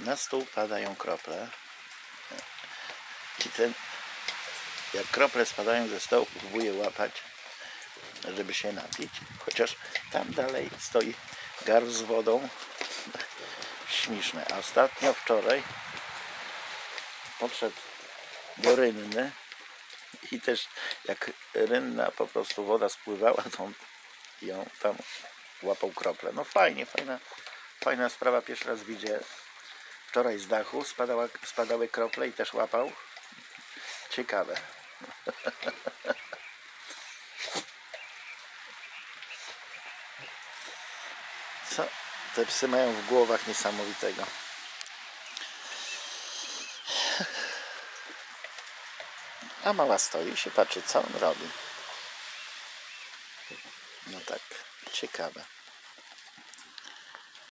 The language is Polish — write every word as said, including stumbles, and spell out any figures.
na stół padają krople i ten, jak krople spadają ze stołu, próbuję łapać, żeby się napić, chociaż tam dalej stoi garb z wodą. Śmieszne. A ostatnio wczoraj podszedł do rynny i też jak rynna po prostu woda spływała, to on ją tam łapał krople. No fajnie, fajna, fajna sprawa. Pierwszy raz widzę. Wczoraj z dachu spadała, spadały krople i też łapał. Ciekawe. Co te psy mają w głowach niesamowitego. A mała stoi i się patrzy, co on robi. No tak, ciekawe.